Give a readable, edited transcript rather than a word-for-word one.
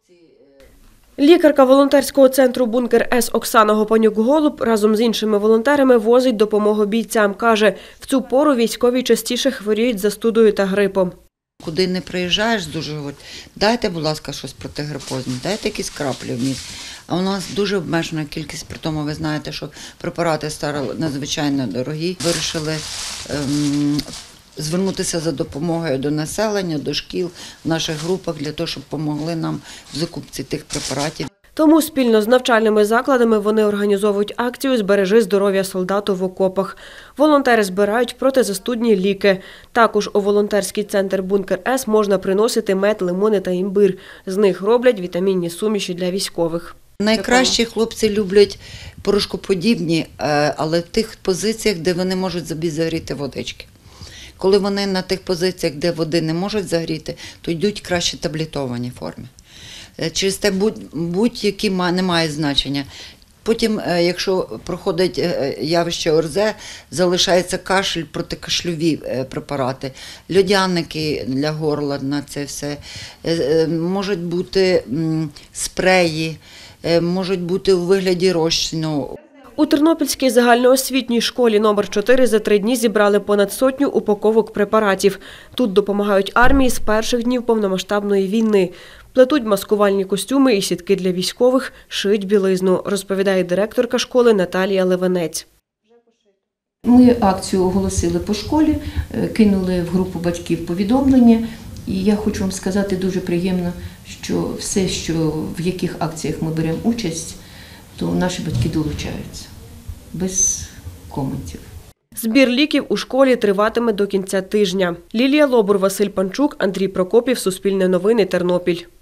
Лікарка волонтерського центру «Бункер С» Оксана Гопанюк-Голуб разом з іншими волонтерами возить допомогу бійцям. Каже, в цю пору військові частіше хворіють застудою та грипом. Куди не приїжджаєш, дуже говорять, дайте, будь ласка, щось протигрипозне, дайте якісь краплі в ніс. А у нас дуже обмежена кількість, при тому ви знаєте, що препарати стали надзвичайно дорогі. Вирішили звернутися за допомогою до населення, до шкіл, в наших групах, для того, щоб допомогли нам в закупці тих препаратів. Тому спільно з навчальними закладами вони організовують акцію «Збережи здоров'я солдату в окопах». Волонтери збирають протизастудні ліки. Також у волонтерський центр «Бункер С» можна приносити мед, лимони та імбир. З них роблять вітамінні суміші для військових. Найкраще хлопці люблять порошкоподібні, але в тих позиціях, де вони можуть собі загріти водички. Коли вони на тих позиціях, де води не можуть загріти, то йдуть краще таблетовані форми. Через те будь-які не має значення. Потім, якщо проходить явище ОРЗ, залишається кашель, протикашльові препарати, льодяники для горла на це все, можуть бути спреї, можуть бути у вигляді розчину. У Тернопільській загальноосвітній школі номер 4 за 3 дні зібрали понад 100 упаковок препаратів. Тут допомагають армії з перших днів повномасштабної війни. Плетуть маскувальні костюми і сітки для військових, шиють білизну, розповідає директорка школи Наталія Левенець. Ми акцію оголосили по школі, кинули в групу батьків повідомлення. І я хочу вам сказати, дуже приємно, що все, в яких акціях ми беремо участь, то наші батьки долучаються. Без коментів. Збір ліків у школі триватиме до кінця тижня. Лілія Лобур, Василь Панчук, Андрій Прокопів, Суспільне новини, Тернопіль.